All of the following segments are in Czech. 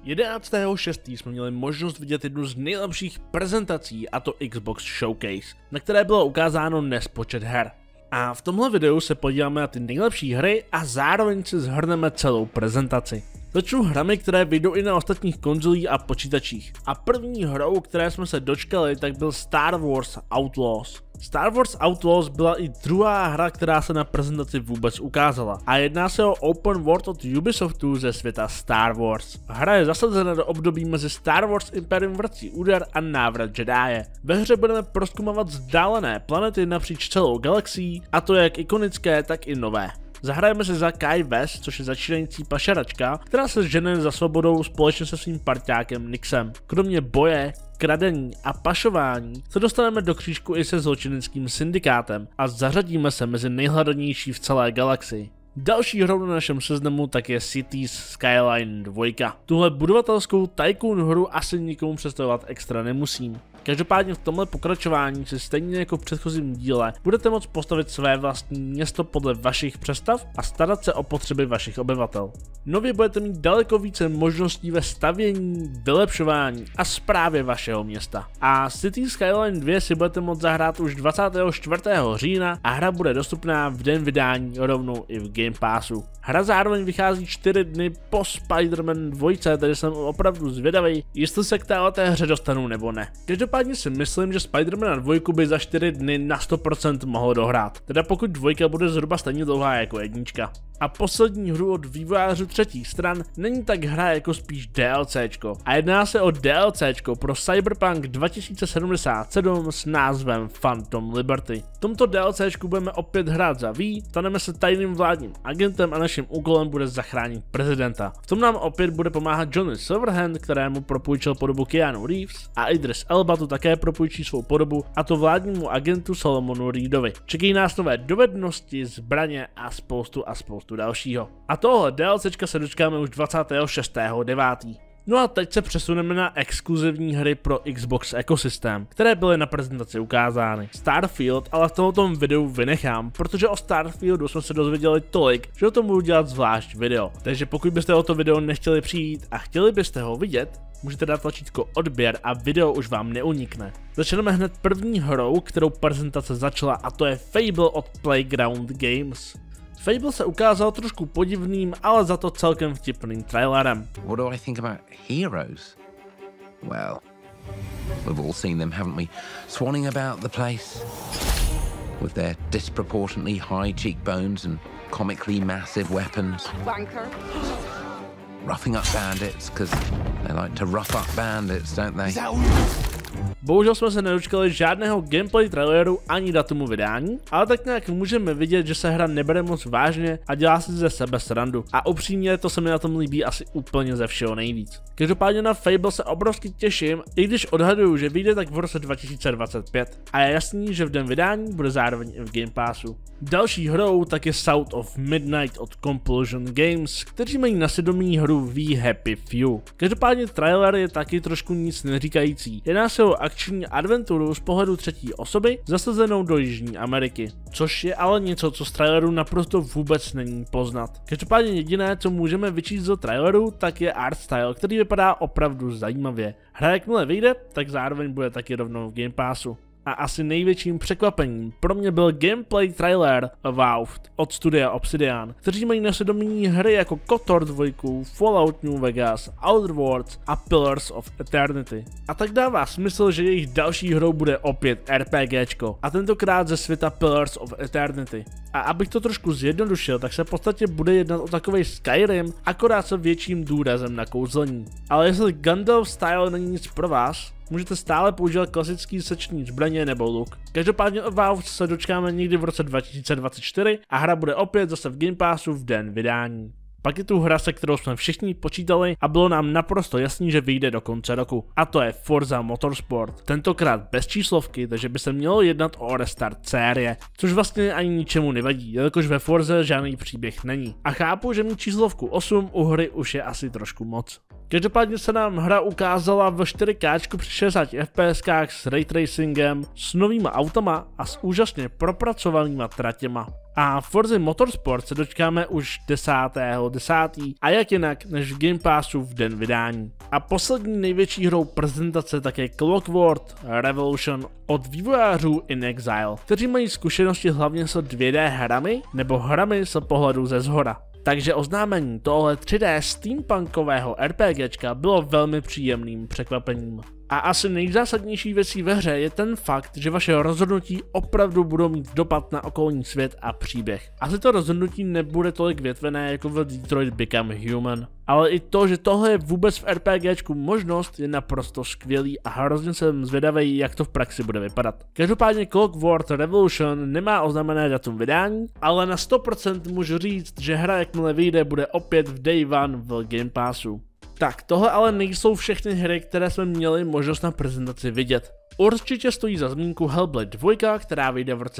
11.6. jsme měli možnost vidět jednu z nejlepších prezentací, a to Xbox Showcase, na které bylo ukázáno nespočet her. A v tomhle videu se podíváme na ty nejlepší hry a zároveň si shrneme celou prezentaci. Začnu hrami, které vyjdou i na ostatních konzolích a počítačích. A první hrou, které jsme se dočkali, tak byl Star Wars Outlaws. Star Wars Outlaws byla i druhá hra, která se na prezentaci vůbec ukázala. A jedná se o open world od Ubisoftu ze světa Star Wars. Hra je zasazena do období mezi Star Wars Imperium vrací úder a návrat Jedie. Ve hře budeme prozkoumávat vzdálené planety napříč celou galaxií, a to jak ikonické, tak i nové. Zahrajeme se za Kai West, což je začínající pašeračka, která se žene za svobodou společně se svým parťákem Nixem. Kromě boje, kradení a pašování se dostaneme do křížku i se zločineckým syndikátem a zařadíme se mezi nejhledanější v celé galaxii. Další hrou na našem seznamu tak je Cities Skyline 2. Tuhle budovatelskou tycoon hru asi nikomu představovat extra nemusím. Každopádně v tomhle pokračování si stejně jako v předchozím díle budete moct postavit své vlastní město podle vašich představ a starat se o potřeby vašich obyvatel. Nově budete mít daleko více možností ve stavění, vylepšování a správě vašeho města. A Cities Skyline 2 si budete moct zahrát už 24. října a hra bude dostupná v den vydání rovnou i v Game Passu. Hra zároveň vychází 4 dny po Spider-Man 2, takže jsem opravdu zvědavý, jestli se k této hře dostanu nebo ne. Každopádně si myslím, že Spider-Man 2 by za 4 dny na 100% mohl dohrát, teda pokud 2 bude zhruba stejně dlouhá jako 1. A poslední hru od vývojářů třetích stran není tak hra jako spíš DLCčko. A jedná se o DLCčko pro Cyberpunk 2077 s názvem Phantom Liberty. V tomto DLCčku budeme opět hrát za V, staneme se tajným vládním agentem a naším úkolem bude zachránit prezidenta. V tom nám opět bude pomáhat Johnny Silverhand, kterému propůjčil podobu Keanu Reeves, a Idris Elba tu také propůjčí svou podobu, a to vládnímu agentu Solomonu Reedovi. Čekají nás nové dovednosti, zbraně a spoustu dalšího. A tohle DLCčka se dočkáme už 26.9. No a teď se přesuneme na exkluzivní hry pro Xbox ekosystém, které byly na prezentaci ukázány. Starfield ale v tomto videu vynechám, protože o Starfieldu jsme se dozvěděli tolik, že o tom budu dělat zvlášť video. Takže pokud byste o to video nechtěli přijít a chtěli byste ho vidět, můžete dát tlačítko odběr a video už vám neunikne. Začneme hned první hrou, kterou prezentace začala, a to je Fable od Playground Games. Fable se ukázal trošku podivným, ale za to celkem vtipným trailerem. What do I think about heroes? Well, we've all seen them, haven't we? Swanning about the place with their disproportionately high cheekbones and comically massive weapons. Wanker. Roughing up bandits, because they like to rough up bandits, don't they? Bohužel jsme se nedočkali žádného gameplay traileru ani datumu vydání, ale tak nějak můžeme vidět, že se hra nebere moc vážně a dělá si ze sebe srandu. A upřímně to se mi na tom líbí asi úplně ze všeho nejvíc. Každopádně na Fable se obrovsky těším, i když odhaduju, že vyjde tak v roce 2025. A je jasný, že v den vydání bude zároveň i v Game Passu. Další hrou tak je South of Midnight od Compulsion Games, kteří mají na svědomí hru We Happy Few. Každopádně trailer je taky trošku nic neříkající. Jedná se o akční adventuru z pohledu třetí osoby zasazenou do Jižní Ameriky, což je ale něco, co z traileru naprosto vůbec není poznat. Každopádně jediné, co můžeme vyčíst do traileru, tak je art style, který vypadá opravdu zajímavě. Hra jakmile vyjde, tak zároveň bude taky rovnou v Game Passu. A asi největším překvapením pro mě byl gameplay trailer Avowed od studia Obsidian, kteří mají na svědomí hry jako KOTOR 2, Fallout New Vegas, Outer Worlds a Pillars of Eternity. A tak dává smysl, že jejich další hrou bude opět RPGčko, a tentokrát ze světa Pillars of Eternity. A abych to trošku zjednodušil, tak se v podstatě bude jednat o takovej Skyrim, akorát se větším důrazem na kouzlení. Ale jestli Gandalf style není nic pro vás, můžete stále používat klasický sečný zbraně nebo luk. Každopádně od Valve se dočkáme někdy v roce 2024 a hra bude opět zase v Game Passu v den vydání. Pak je tu hra, se kterou jsme všichni počítali a bylo nám naprosto jasný, že vyjde do konce roku. A to je Forza Motorsport. Tentokrát bez číslovky, takže by se mělo jednat o restart série, což vlastně ani ničemu nevadí, jelikož ve Forze žádný příběh není. A chápu, že mít číslovku 8 u hry už je asi trošku moc. Každopádně se nám hra ukázala v 4K při 60 FPS s ray tracingem, s novýma autama a s úžasně propracovanýma tratěma. A Forza Motorsport se dočkáme už 10.10. a jak jinak než v Game Passu v den vydání. A poslední největší hrou prezentace také Clockwork Revolution od vývojářů In Exile, kteří mají zkušenosti hlavně s 2D hrami nebo hrami z pohledu ze zhora. Takže oznámení tohle 3D steampunkového RPGčka bylo velmi příjemným překvapením. A asi nejzásadnější věcí ve hře je ten fakt, že vaše rozhodnutí opravdu budou mít dopad na okolní svět a příběh. Asi to rozhodnutí nebude tolik větvené jako v Detroit Become Human. Ale i to, že tohle je vůbec v RPGčku možnost, je naprosto skvělý a hrozně jsem zvědavý, jak to v praxi bude vypadat. Každopádně Clockwork Revolution nemá oznámené datum vydání, ale na 100% můžu říct, že hra jakmile vyjde bude opět v Day One v Game Passu. Tak, tohle ale nejsou všechny hry, které jsme měli možnost na prezentaci vidět. Určitě stojí za zmínku Hellblade 2, která vyjde v roce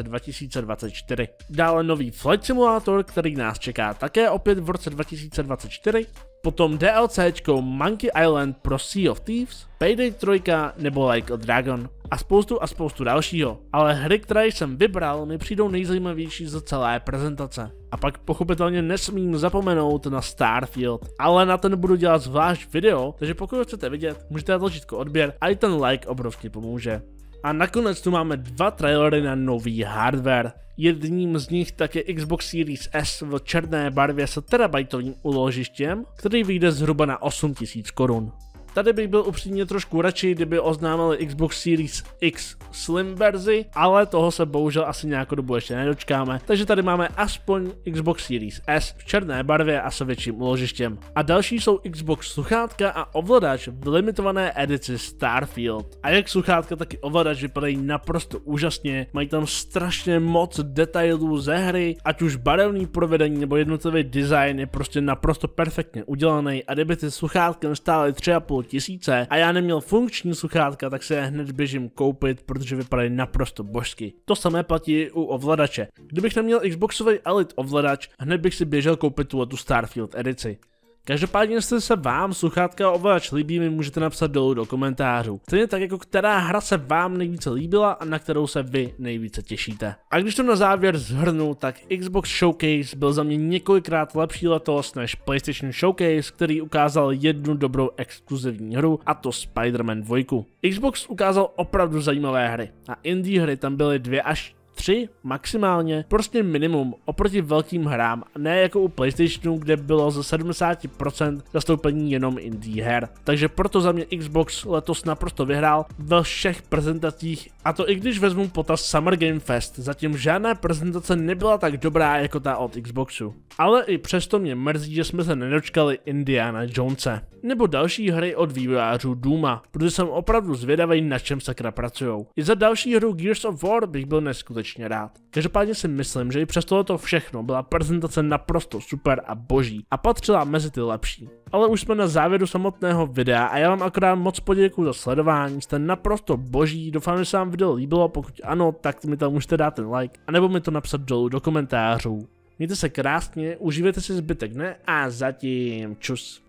2024. Dále nový Flight Simulator, který nás čeká také opět v roce 2024. Potom DLCčko Monkey Island pro Sea of Thieves, Payday 3 nebo Like a Dragon a spoustu dalšího. Ale hry, které jsem vybral, mi přijdou nejzajímavější z celé prezentace. A pak pochopitelně nesmím zapomenout na Starfield, ale na ten budu dělat zvlášť video, takže pokud ho chcete vidět, můžete dát tlačítko odběr a i ten like obrovsky pomůže. A nakonec tu máme 2 trailery na nový hardware. Jedním z nich tak je Xbox Series S v černé barvě s terabajtovým úložištěm, který vyjde zhruba na 8000 korun. Tady bych byl upřímně trošku radši, kdyby oznámili Xbox Series X Slim verzi, ale toho se bohužel asi nějakou dobu ještě nedočkáme, takže tady máme aspoň Xbox Series S v černé barvě a s větším úložištěm. A další jsou Xbox sluchátka a ovladač v limitované edici Starfield. A jak sluchátka, tak i ovladač vypadají naprosto úžasně, mají tam strašně moc detailů ze hry, ať už barevný provedení nebo jednotlivý design je prostě naprosto perfektně udělaný a kdyby ty sluchátka nestály 3,5 tisíce a já neměl funkční sluchátka, tak se je hned běžím koupit, protože vypadají naprosto božsky. To samé platí u ovladače. Kdybych neměl Xboxový Elite ovladač, hned bych si běžel koupit tu Starfield edici. Každopádně, jestli se vám sluchátka a ovladač líbí, mi můžete napsat dolů do komentářů. Stejně tak jako která hra se vám nejvíce líbila a na kterou se vy nejvíce těšíte. A když to na závěr shrnu, tak Xbox Showcase byl za mě několikrát lepší letos než PlayStation Showcase, který ukázal jednu dobrou exkluzivní hru, a to Spider-Man 2. Xbox ukázal opravdu zajímavé hry a indie hry tam byly 2 až 3 maximálně, prostě minimum oproti velkým hrám, ne jako u PlayStationu, kde bylo ze 70% zastoupení jenom indie her. Takže proto za mě Xbox letos naprosto vyhrál ve všech prezentacích, a to i když vezmu potaz Summer Game Fest, zatím žádná prezentace nebyla tak dobrá jako ta od Xboxu. Ale i přesto mě mrzí, že jsme se nedočkali Indiana Jonese nebo další hry od vývojářů Dooma, protože jsem opravdu zvědavý, na čem sakra pracujou. I za další hru Gears of War bych byl neskutečně rád. Každopádně si myslím, že i přes tohleto všechno byla prezentace naprosto super a boží a patřila mezi ty lepší. Ale už jsme na závěru samotného videa a já vám akorát moc poděkuju za sledování, jste naprosto boží, doufám, že se vám video líbilo, pokud ano, tak mi tam můžete dát ten like, anebo mi to napsat dolů do komentářů. Mějte se krásně, užívejte si zbytek dne a zatím čus.